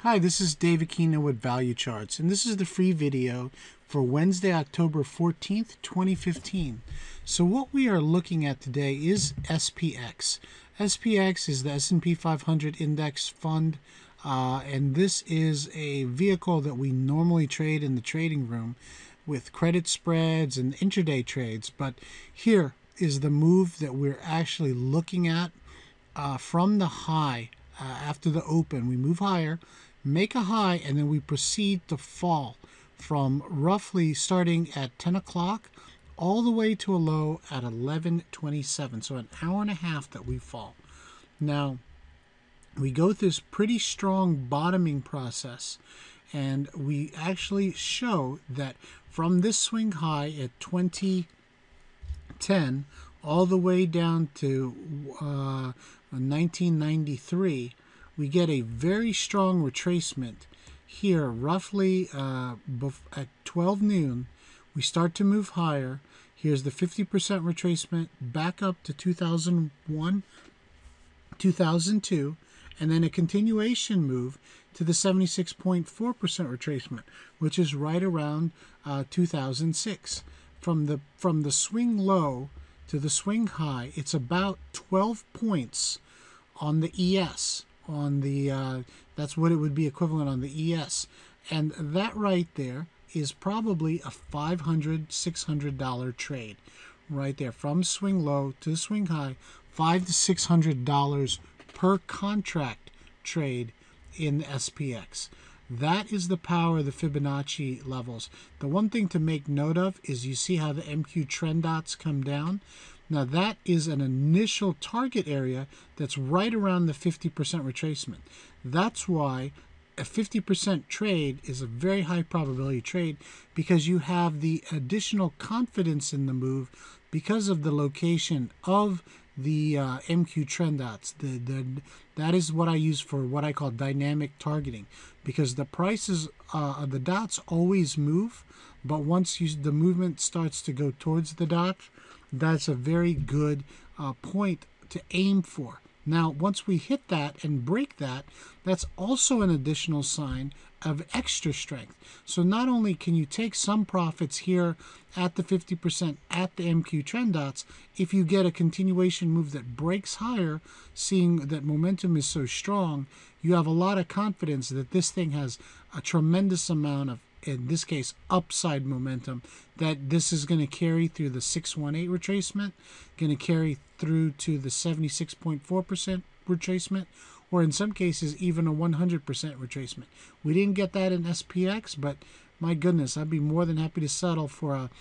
Hi, this is Dave Aquino with Value Charts, and this is the free video for Wednesday, October 14th, 2015. So what we are looking at today is SPX. SPX is the S&P 500 Index Fund, and this is a vehicle that we normally trade in the trading room with credit spreads and intraday trades. But here is the move that we're actually looking at from the high. After the open, we move higher, make a high, and then we proceed to fall from roughly starting at 10 o'clock all the way to a low at 11:27. So an hour and a half that we fall. Now, we go through this pretty strong bottoming process, and we actually show that from this swing high at 2010 all the way down to 1993, we get a very strong retracement here roughly at 12 noon. We start to move higher. Here's the 50% retracement back up to 2001, 2002, and then a continuation move to the 76.4% retracement, which is right around 2006. From the swing low to the swing high, it's about 12 points on the ES. On the that's what it would be equivalent on the ES, and that right there is probably a $500–600 trade right there from swing low to swing high. $500 to $600 per contract trade in the SPX. That is the power of the Fibonacci levels. The one thing to make note of is you see how the MQ trend dots come down. Now that is an initial target area that's right around the 50% retracement. That's why a 50% trade is a very high probability trade, because you have the additional confidence in the move because of the location of the MQ trend dots. That is what I use for what I call dynamic targeting, because the prices of the dots always move, but once the movement starts to go towards the dots, that's a very good point to aim for. Now, once we hit that and break that, that's also an additional sign of extra strength. So not only can you take some profits here at the 50% at the MQ trend dots, if you get a continuation move that breaks higher, seeing that momentum is so strong, you have a lot of confidence that this thing has a tremendous amount of, in this case, upside momentum, that this is going to carry through the 618 retracement, going to carry through to the 76.4% retracement, or in some cases even a 100% retracement. We didn't get that in SPX, but my goodness, I'd be more than happy to settle for a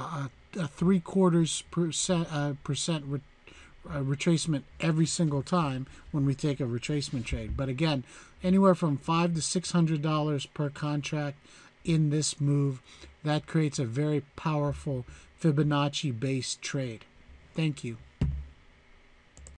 0.75% retracement every single time when we take a retracement trade. But again, anywhere from $500 to $600 per contract in this move, that creates a very powerful Fibonacci based trade. Thank you.